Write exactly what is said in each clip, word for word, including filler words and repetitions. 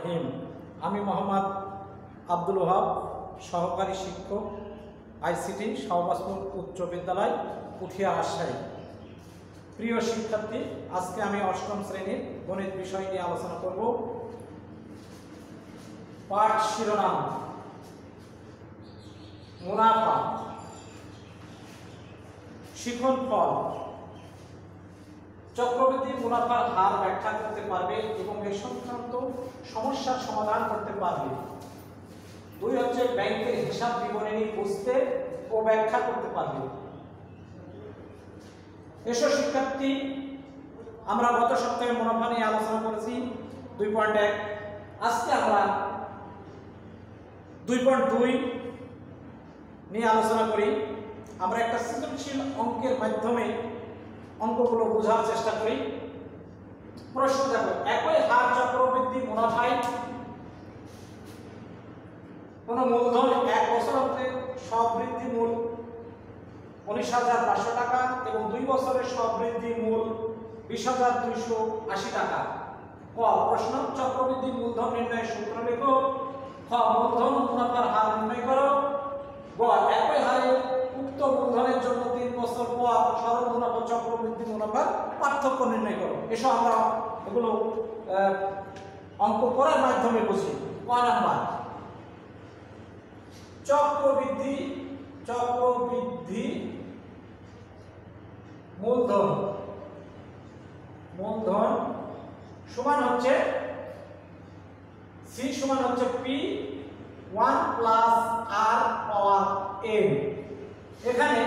রহিম। আমি মোহাম্মদ আব্দুল ওহাব, সহকারী শিক্ষক, আইসিটি শাহবাজপুর উচ্চ বিদ্যালয়, পুঠিয়া, রাজশাহী। প্রিয় শিক্ষার্থী, আজকে আমি অষ্টম শ্রেণীর গণিত বিষয় নিয়ে আলোচনা করব। পাঠ শিরোনাম মুনাফা। শিখন ফল। চক্রবৃদ্ধি মুনাফার হার ব্যাখ্যা করতে পারবে এবং এ সংক্রান্ত সমস্যার সমাধান করতে পারবে। দুই হচ্ছে ব্যাংকের হিসাব বিবরণী বুঝতে ও ব্যাখ্যা করতে পারবে। এসো শিক্ষার্থী, আমরা গত সপ্তাহে মুনাফা নিয়ে আলোচনা করেছি দুই পয়েন্ট এক। আজকে আমরা দুই পয়েন্ট দুই নিয়ে আলোচনা করি। আমরা একটা সৃজনশীল অঙ্কের মাধ্যমে অঙ্কগুলো বোঝার চেষ্টা করি। প্রশ্ন দেখো, একই হার চক্রবৃদ্ধি মুনাফায় কোন মূলধন এক বছর অন্তরে সবৃদ্ধি মূল উনিশ হাজার পাঁচশো টাকা এবং দুই বছরের সবৃদ্ধি মূল বিশ হাজার দুইশো আশি টাকা। ক প্রশ্ন, চক্রবৃদ্ধি মূলধন নির্ণয়ের সূত্র লেখো। খ মূলধন মুনাফার হার নির্ণয় করো। গ একই হারে উক্ত মূলধনের জন্য তিন বছর পর সরল মুনাফা চক্রবৃদ্ধি মুনাফার পার্থক্য নির্ণয় করো। এসব আমরা এগুলো অঙ্ক করার মাধ্যমে বুঝি। ক নাম্বার, চক্রবৃদ্ধি চক্রবৃদ্ধি মূলধন মূলধন সমান হচ্ছে সি সমান হচ্ছে পি ওয়ান প্লাস আর পাওয়ার এন। এখানে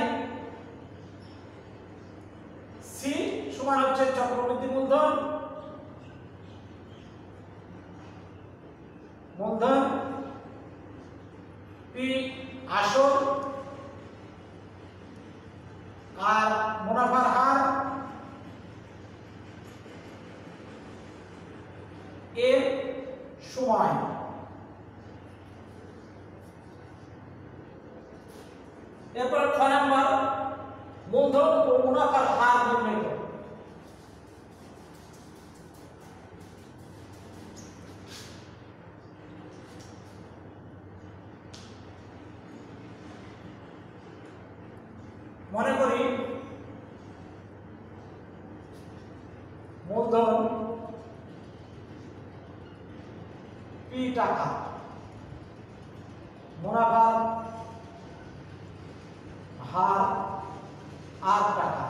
সি সমান হচ্ছে চক্রবৃদ্ধি মূলধন মূলধন পি আসল আর মুনাফার হার এর সময়। এরপর খ নাম্বার, মূলধন ও মুনাফার হার নির্ণয় করো। মনে করি মূলধন পি টাকা, মুনাফার হার আর টাকা।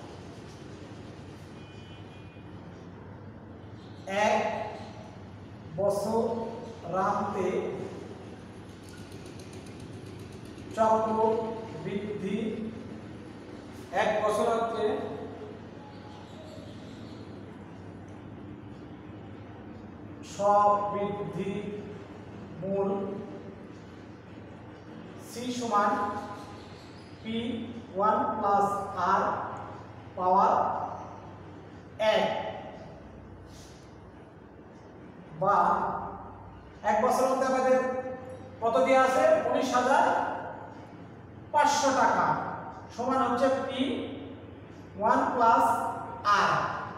এক বছরান্তে চক্রবৃদ্ধি এক বছরান্তে সবৃদ্ধি মূল সি সমান পি ওয়ান প্লাস আর পাওয়ার এক, বা এক বছর মধ্যে আমাদের কত দিয়ে আছে উনিশ হাজার পাঁচশো টাকা সমান হচ্ছে পি ওয়ান প্লাস আর।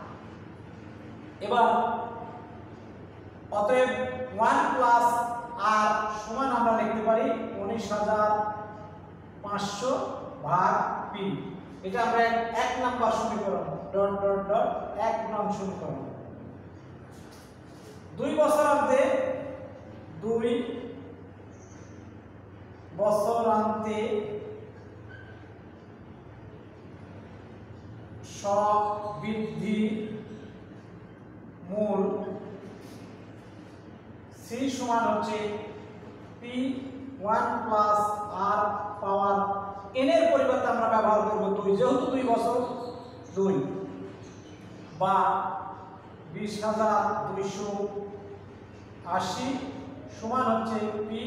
এবার অতএব ওয়ান প্লাস আর সমান আমরা লিখতে পারি উনিশ হাজার পাঁচশো ভাগ পি। এটা আমরা এক নাম্বার সমীকরণ, ডট ডট ডট এক নং সমীকরণ। দুই বছরান্তে দুই বছরান্তে সবৃদ্ধি মূল সি সমান হচ্ছে পি ওয়ান প্লাস আর পাওয়ার এন এর পরিবর্তে আমরা ব্যবহার করব দুই, যেহেতু দুই বছর দুই, বা বিশ হাজার দুইশো আশি সমান হচ্ছে পি।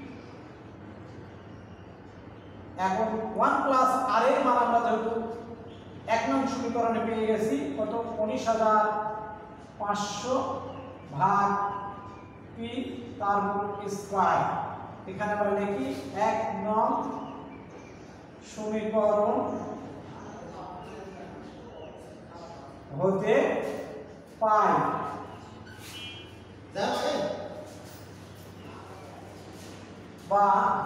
এখন ওয়ান প্লাস আর এর মান আমরা যেহেতু এক নং সমীকরণে পেয়ে গেছি কত উনিশ হাজার পাঁচশো ভাগ পি তার স্কয়ার। এখানে আমরা লিখি এক নং সমীকরণ হতে পাই। বা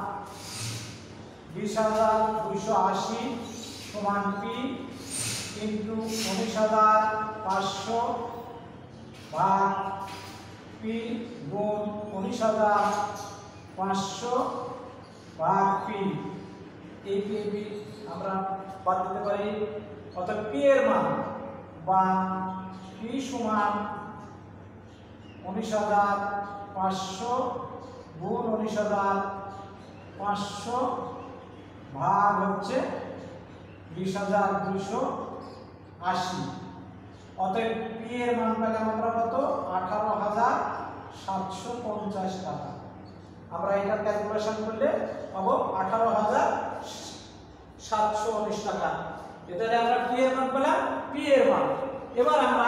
বিশ হাজার দুইশো আশি সমান পি ইন্টু উনিশ হাজার পাঁচশো ভাগ পি গুণ উনিশ হাজার পাঁচশো ভাগ পি। এই পি পি আমরা বাদ দিতে পারি, অর্থাৎ পি এর মান বা পি সমান উনিশ হাজার পাঁচশো গুণ উনিশ হাজার পাঁচশো ভাগ হচ্ছে বিশ হাজার দুইশো আশি। অতএব পি এর মান পেলাম আমরা কত? আঠারো হাজার সাতশো পঞ্চাশ টাকা। আমরা এটার ক্যালকুলেশন করলে পাবো আঠারো হাজার সাতশো উনিশ টাকা। এটারে আমরা পি এর মান পেলাম, পি এর মান। এবার আমরা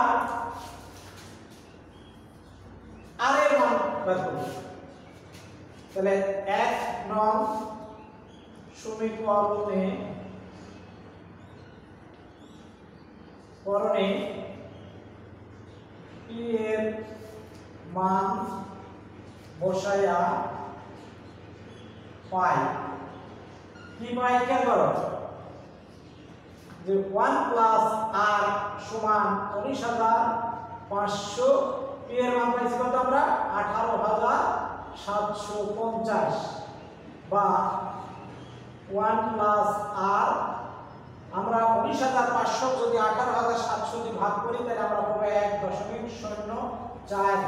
আর এর মান বের করব। তাহলে এক নং সমীকরণে করণে পি এর মান বসায়া পাই কি পাই? কেন করো যে ওয়ান প্লাস আর সমান উনিশ হাজার পাঁচশো, পি এর মান পাইছি কত আমরা? আঠারো হাজার সাতশো পঞ্চাশ বা ওয়ান প্লাস আর আমরা উনিশ হাজার পাঁচশো যদি আঠারো হাজার সাতশো দিয়ে ভাগ করি তাহলে আমরা পাবো এক দশমিক শূন্য চার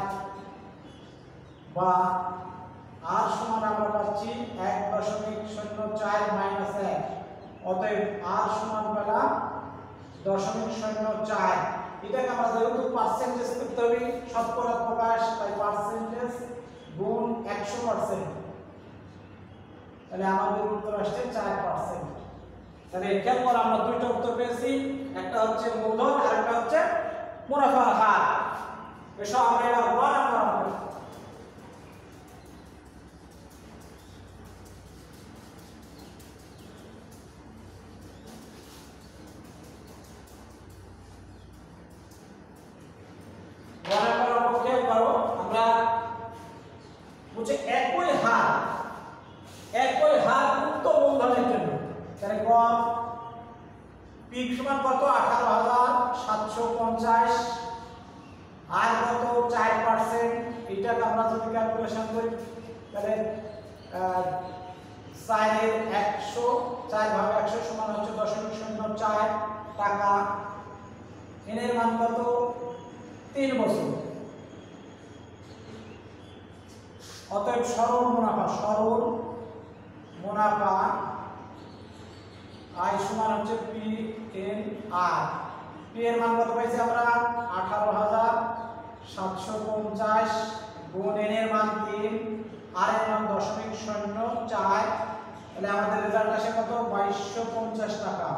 বা আর সমান আমরা পাচ্ছি এক দশমিক শূন্য চার মাইনাস এক। অতএব আর সমান পেলাম দশমিক শূন্য চার। এটাকে আমরা যেহেতু পার্সেন্টেজ করতে হবে, শতকরা প্রকাশ, তাই পার্সেন্টেজ গুণ একশো পার্সেন্ট, তাহলে আমাদের উত্তর আসছে চার পার্সেন্ট। তাহলে খেয়াল করে আমরা দুইটা উত্তর পেয়েছি, একটা হচ্ছে মূলধন আর একটা হচ্ছে মুনাফার হার। এসব আমরা এবার ওয়ান নাম্বার করব। ওয়ান নাম্বার আমরা খেয়াল করো, আমরা বুঝে একই হার একই হার উক্ত মূলধনের জন্য। তাহলে কম পি সমান কত? আঠারো হাজার সাতশো পঞ্চাশ আর কত? চার পার্সেন্ট। এটাকে আমরা যদি ক্যালকুলেশন করি তাহলে চারের একশো, চার ভাগ একশো সমান হচ্ছে দশমিক শূন্য চার টাকা। এন এর মান কত? তিন বছর। অতএব সরল মুনাফা, সরল মুনাফা আই সমান হচ্ছে পি এন আর। পি এর মান কত পাইছি আমরা? আঠারো হাজার সাতশো পঞ্চাশ গুণ এন এর মান তিন, আর এর মান দশমিক শূন্য চার। তাহলে আমাদের রেজাল্ট আসে কত? বাইশশো পঞ্চাশ টাকা।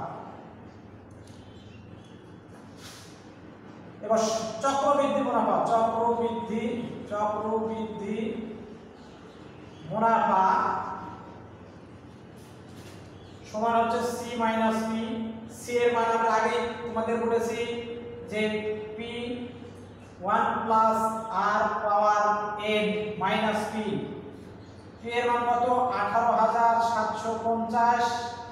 এবার চক্রবৃদ্ধি মুনাফা, চক্রবৃদ্ধি চক্রবৃদ্ধি মুনাফা সমান হচ্ছে সি মাইনাস পি। সি এর মান আমরা আগে তোমাদের বলেছি যে পি ওয়ান প্লাস আর power N minus P. P এর মান কত? আঠারো হাজার সাতশো পঞ্চাশ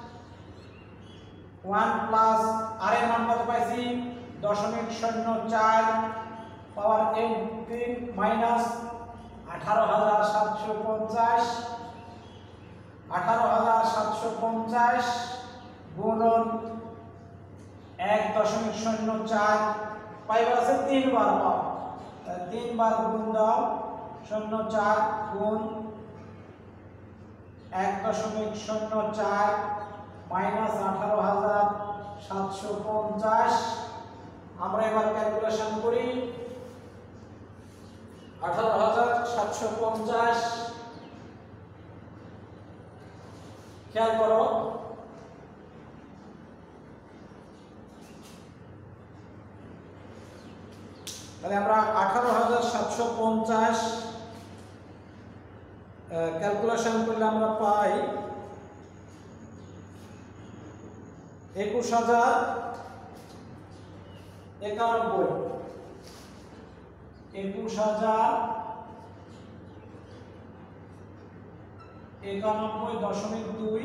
ওয়ান প্লাস আর এর মান কত পাইছি? দশমিক শূন্য চার পাওয়ার এন তিন মাইনাস আঠারো হাজার সাতশো পঞ্চাশ আঠারো হাজার সাতশো পঞ্চাশ গুণন এক দশমিক শূন্য চার পাইবার আছে তিনবার পাও, তিনবার গুণ দাও শূন্য চার গুণ এক দশমিক শূন্য চার মাইনাস আঠারো হাজার সাতশো পঞ্চাশ। আমরা এবার ক্যালকুলেশন করি। আঠারো হাজার সাতশো পঞ্চাশ খেয়াল করো, তাহলে আমরা আঠারো হাজার সাতশো পঞ্চাশ ক্যালকুলেশন করলে আমরা পাই একুশ হাজার একানব্বই একুশ হাজার একানব্বই দশমিক দুই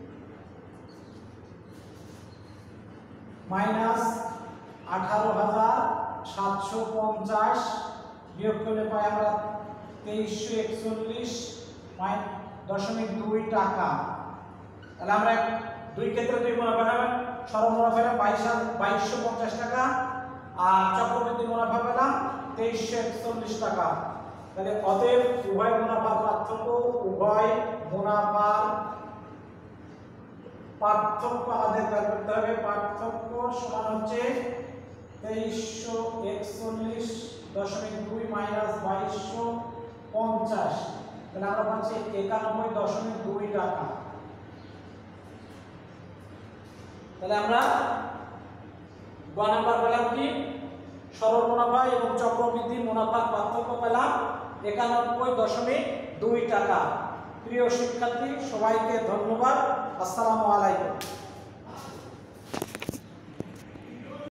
মাইনাস আঠারো হাজার সাতশো পঞ্চাশ বিয়োগ করলে পাই আমরা তেইশশো একচল্লিশ দশমিক দুই টাকা। তাহলে আমরা দুই ক্ষেত্রে দুই মুনাফা পেলাম, সরল মুনাফা পেলাম বাইশ বাইশশো পঞ্চাশ টাকা আর চক্রবৃদ্ধি মুনাফা পেলাম তেইশশো একচল্লিশ টাকা। তাহলে অতএব উভয় মুনাফার পার্থক্য উভয় মুনাফার পার্থক্য আমাদের বের করতে হবে। পার্থক্য সমান হচ্ছে তেইশশো একচল্লিশ দশমিক দুই মাইনাস বাইশশো পঞ্চাশ। তাহলে আমরা পাচ্ছি একানব্বই দশমিক দুই টাকা। তাহলে আমরা গ নাম্বার পেলাম কি সরল মুনাফা এবং চক্রবৃদ্ধি মুনাফার পার্থক্য পেলাম একানব্বই দশমিক দুই টাকা। প্রিয় শিক্ষার্থী সবাইকে ধন্যবাদ। আসসালামু আলাইকুম।